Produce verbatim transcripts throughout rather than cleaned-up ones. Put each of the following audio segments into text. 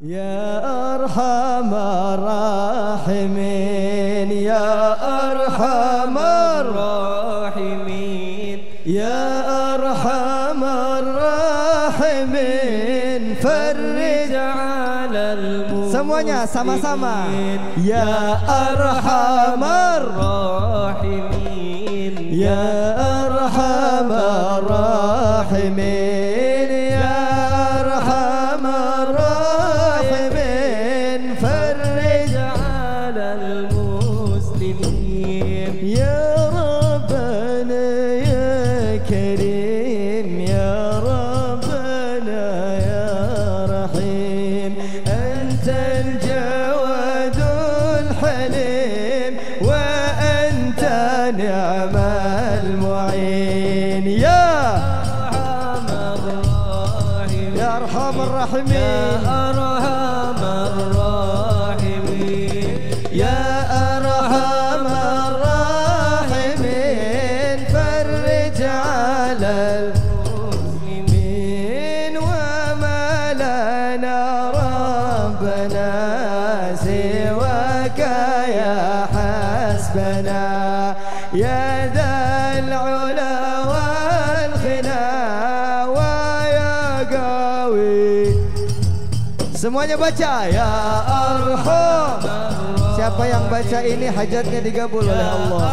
يا أرحم الراحمين يا أرحم الراحمين يا أرحم الراحمين فرج على المسلمين. Semuanya sama-sama. Ya Arhamar Rahimin Ya Arhamar Rahimin Ya Arhamar Rahimin فرج على المسلمين. يا ربنا يا كريم يا ربنا يا رحيم أنت الجواد الحليم وأنت نعم المعين. يا أرحم الراحمين يا أرحم الراحمين يا أرحم الراحمين فرج على المسلمين. وما لنا ربنا سواك يا حسبنا يا ذا العلا والغنى ويا قوي. Semuanya baca ya Arham. Siapa yang baca ini hajatnya digabul oleh Allah.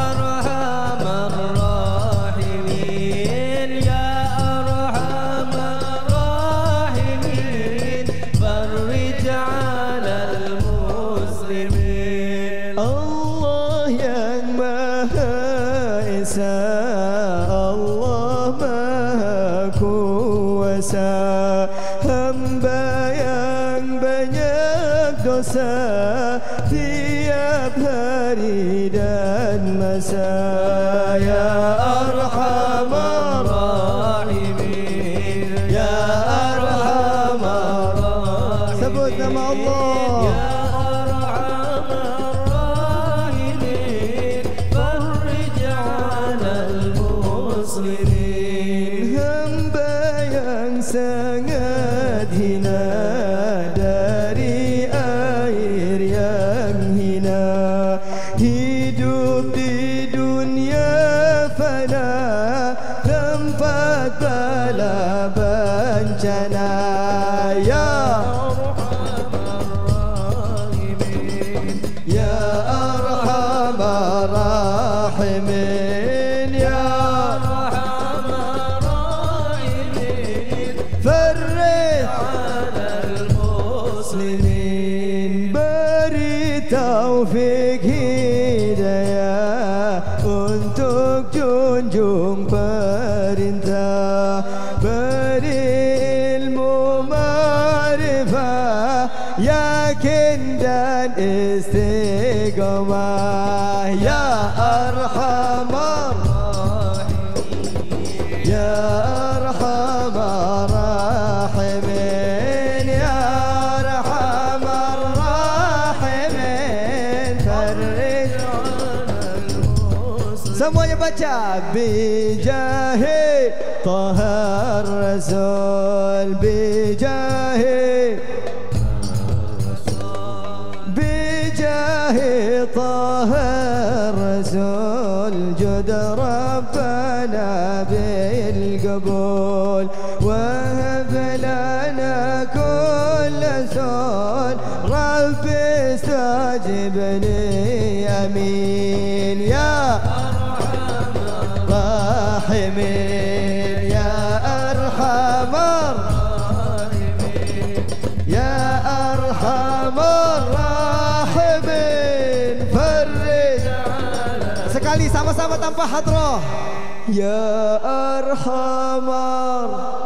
Allah yang Maha Esa, Allah Maha Kuasa, hamba yang banyak dosa tiap hari dan masa. Ya Arhamar Rahimin Ya Arhamar Rahimin. Sebut nama Allah. Ya Arhamar Rahimin farij 'alal muslimin. Hamba yang sangat hina dari air yang hina, hidup di dunia fana tempat bala bencana. Ya Ya Arhamar Rahimin Ya Arhamar Rahimin farij 'alal muslimin. Beri taufik hidayah untuk junjung perintah, beri ilmu ma'rifah yakin dan istiqamah. Ya Arhamar Rahimin Ya Arhamar Rahimin Ya Arhamar Rahimin farij 'alal muslimin. Semuanya baca bijahi Tahar Rasul bijahi bijahi Tahar Rasul jud Rabbana bil qabul wahab lana kull sul Rabbi istajibni amin. Ya Rahimin Ya Arhamar Rahimin Ya Arhamar Rahimin farij. Sekali sama-sama tanpa hadrah. Ya Arhamar